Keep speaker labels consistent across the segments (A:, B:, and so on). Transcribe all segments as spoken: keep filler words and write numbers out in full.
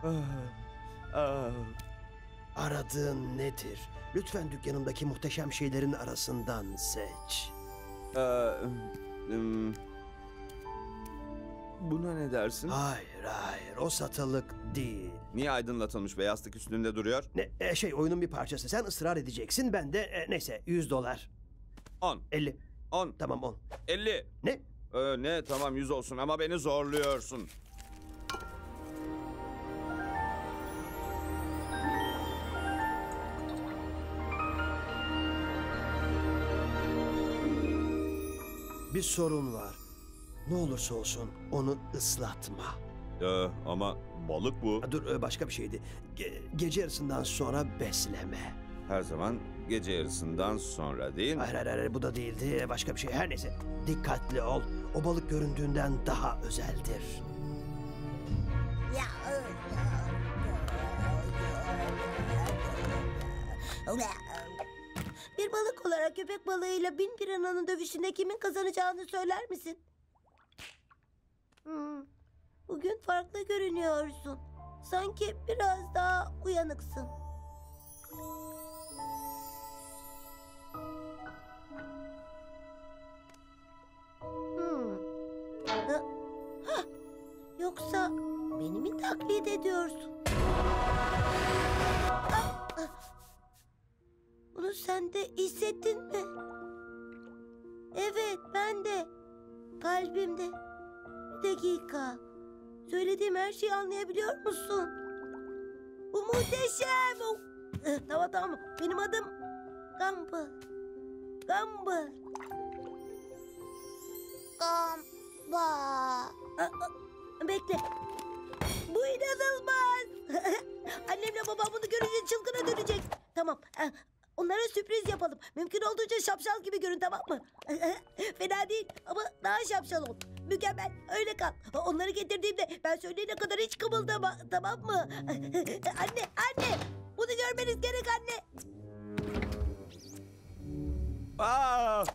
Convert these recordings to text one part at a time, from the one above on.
A: Aradığın nedir? Lütfen dükkanımdaki muhteşem şeylerin arasından seç.
B: Ee, ım, buna ne dersin?
A: Hayır, hayır. O satılık değil.
B: Niye aydınlatılmış ve yastık üstünde duruyor?
A: Ne, e, şey oyunun bir parçası. Sen ısrar edeceksin. Ben de e, neyse yüz dolar.
B: On.
A: elli.
B: On.
A: Tamam on.
B: Elli.
A: Ne?
B: Ee, ne? Tamam yüz olsun ama beni zorluyorsun.
A: Bir sorun var. Ne olursa olsun onu ıslatma.
B: Ee, ama balık bu.
A: Ha, dur e, başka bir şeydi. Ge- gece yarısından sonra besleme.
B: Her zaman gece yarısından sonra değil mi?
A: Hayır hayır hayır bu da değildi. E, Başka bir şey. Her neyse. Dikkatli ol. O balık göründüğünden daha özeldir.
C: Bir balık olarak köpek balığıyla bin pirananın dövüşünde kimin kazanacağını söyler misin? Hmm, Bugün farklı görünüyorsun. Sanki biraz daha uyanıksın. Hmm. Ha, hah! Yoksa beni mi taklit ediyorsun? Ah, ah! Bunu sen de hissettin mi? Evet, ben de. Kalbimde. Bir dakika. Söylediğim her şeyi anlayabiliyor musun? Bu muhteşem. Oh. Eh, Tamam tamam. Benim adım Gumball. Gumball.
D: Gamba.
C: Aa, aa, Bekle. Bu inanılmaz. Annemle babam bunu görünce çılgına dönecek. Tamam. eh, Onlara sürpriz yapalım. Mümkün olduğunca şapşal gibi görün, tamam mı? Fena değil ama daha şapşal ol. Mükemmel. Öyle kal. Onları getirdiğimde ben söyleyene kadar hiç kımıldama. Tamam mı? Anne, anne. Bunu görmeniz gerek anne.
B: Aa!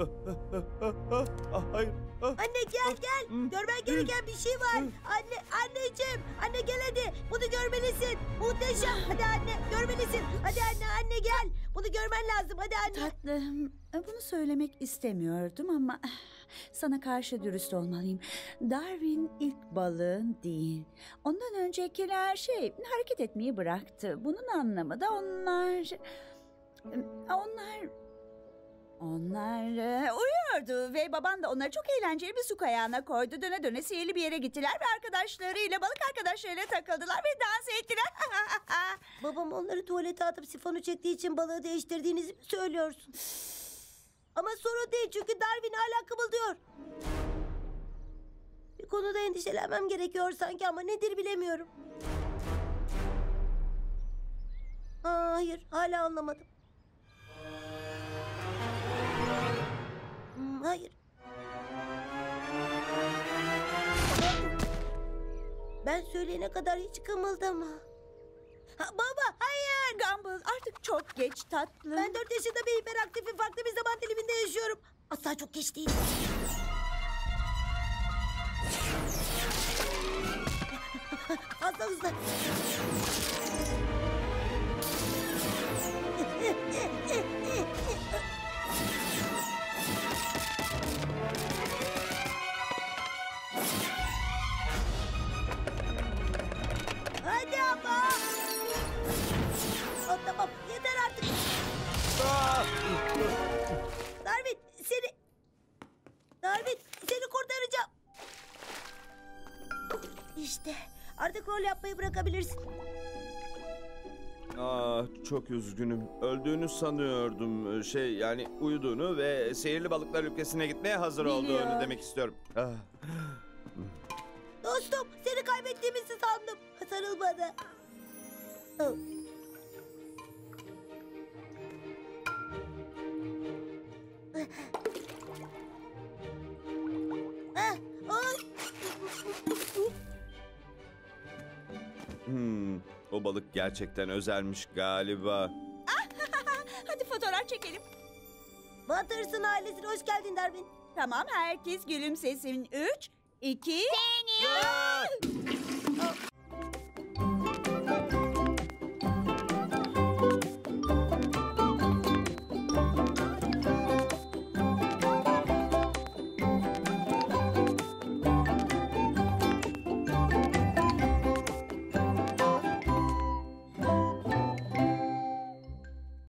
B: Ah, hayır. Ah.
C: Anne gel gel. Görmen gereken bir şey var. Anne, anneciğim. Anne gel hadi. Bunu görmelisin. Muhteşem. Hadi anne, görmelisin. Hadi anne, anne gel. Bunu görmen lazım. Hadi anne.
E: Tatlım, bunu söylemek istemiyordum ama sana karşı dürüst olmalıyım. Darwin ilk balığın değil. Ondan öncekiler şey hareket etmeyi bıraktı. Bunun anlamı da onlar... Onlar... Onlar e, uyuyordu ve baban da onları çok eğlenceli bir su kayağına koydu. Döne döne sihirli bir yere gittiler ve arkadaşlarıyla, balık arkadaşlarıyla takıldılar ve dans ettiler.
C: Babam onları tuvalete atıp sifonu çektiği için balığı değiştirdiğinizi mi söylüyorsun? Ama sorun değil çünkü Darwin hala kımıldıyor. Bir konuda endişelenmem gerekiyor sanki ama nedir bilemiyorum. Aa, hayır, hala anlamadım. Hmm, hayır. Ben söyleyene kadar hiç kımıldama. Ha, baba, hayır.
E: Gumball, artık çok geç tatlım.
C: Ben dört yaşında bir hiperaktifim. Farklı bir zaman diliminde yaşıyorum. Asla çok geç değil. Fazla hızlı. Hadi ama. Oh, tamam, yeter artık. Darwin, seni... Darwin, seni kurtaracağım. İşte, artık rol yapmayı bırakabilirsin.
B: Ah, çok üzgünüm. Öldüğünü sanıyordum. Şey yani uyuduğunu ve sihirli balıklar ülkesine gitmeye hazır
E: Biliyor.
B: olduğunu demek istiyorum. Ah.
C: Dostum, seni kaybettiğimizi sandım. Sarıl bana. Oh. Ah, oh.
B: Hmm, o balık gerçekten özelmiş galiba.
E: Hadi fotoğraf çekelim.
C: Watterson ailesine hoş geldin Darwin.
E: Tamam, herkes gülümsesin. Üç, iki...
D: Seni.